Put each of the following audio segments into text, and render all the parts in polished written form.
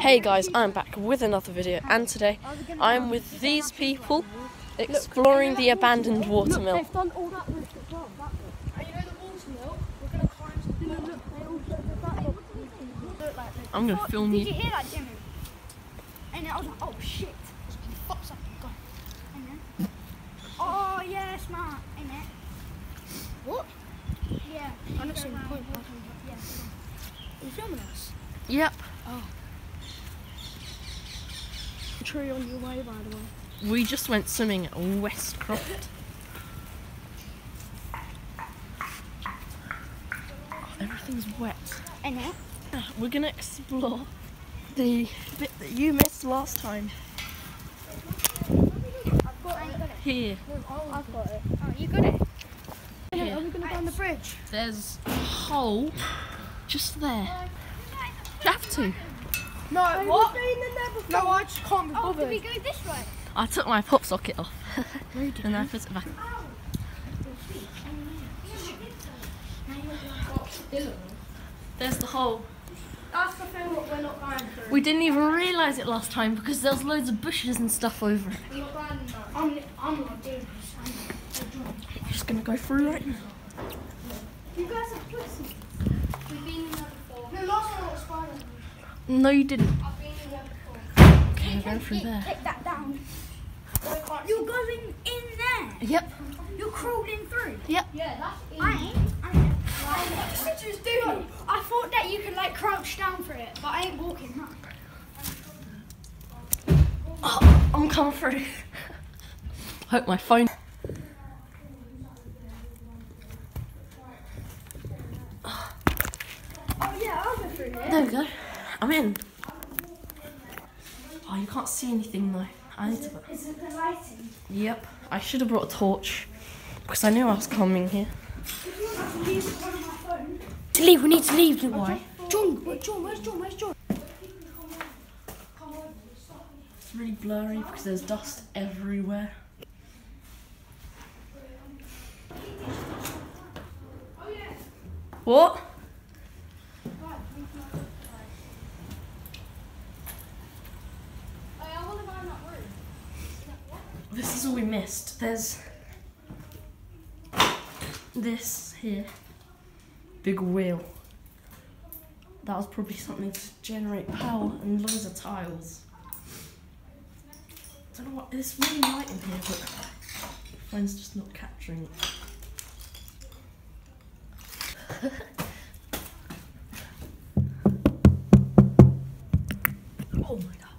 Hey guys, I'm back with another video, and today I'm with these people exploring the abandoned watermill. I'm gonna film you. Did you hear that, Jimmy? And then I was like, oh shit. Fuck's up, go. And then, oh yeah, smart. And then, what? Yeah. I'm not seeing the point. Yeah. Are you filming us? Yep. Oh. Tree on your way, by the way. We just went swimming at Westcroft. Oh, everything's wet. And then? We're gonna explore the bit that you missed last time. I've got it. Here. I've got it. Oh, you got it? Here. Are we going to go on the bridge? There's a hole just there. You have to. No, what? No, I just can't be bothered. Oh, did we go this way? I took my pop socket off and I put it back. There's the hole. That's the thing that we're not going through. We didn't even realise it last time because there was loads of bushes and stuff over it. We're not going there. I'm not doing this. You're just gonna go through right now. You guys have pussy. We've been in there before. No, last time I was spider. No, you didn't. I've been in there before. Okay, we're going through there. Take that down. You're going in there. Yep. You're crawling through. Yep. Yeah, that's easy. I ain't. I thought that you could like crouch down for it, but I ain't walking, huh? Oh, I'm coming through. Hope my phone. Oh yeah, I'll go through here. There we go. I'm in. Oh, you can't see anything though. I need to. Is it the lighting? Yep. I should have brought a torch because I knew I was coming here. To leave, we need to leave. Why? John, where's John? Where's John? Where's John? It's really blurry because there's dust everywhere. What? This is all we missed. There's this here. Big wheel. That was probably something to generate power and loads of tiles. I don't know what, it's really light in here, but the phone's just not capturing it. Oh my god.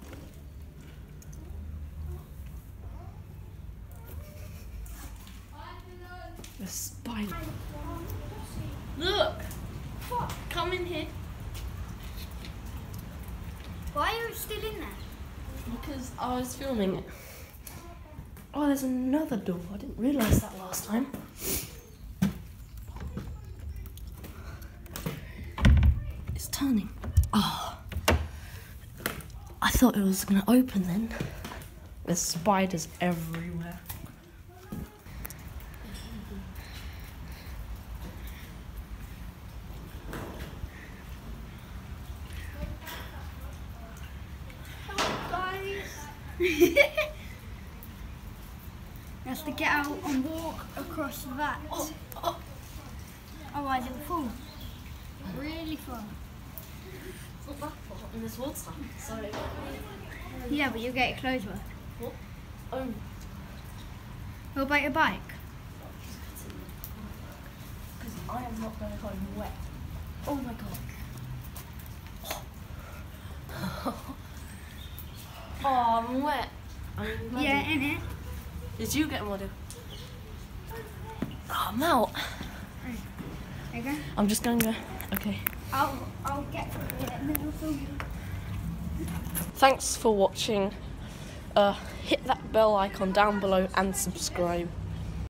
The spider. Look! Come in here. Why are you still in there? Because I was filming it. Oh, there's another door. I didn't realise that last time. It's turning. Oh. I thought it was going to open then. There's spiders everywhere. Has to get out and walk across that. Otherwise it will fall. Really far. It's not that far in this water, so... Yeah, but you'll get it closer. What? Oh. What about your bike? Because I am not going home wet. Oh my god. Oh, I'm wet. I'm muddy. Yeah, innit? Did you get muddy? Oh, I'm out. There you go. I'm just going to go. Okay. I'll get through it and then I'll film you. Thanks for watching. Hit that bell icon down below and subscribe.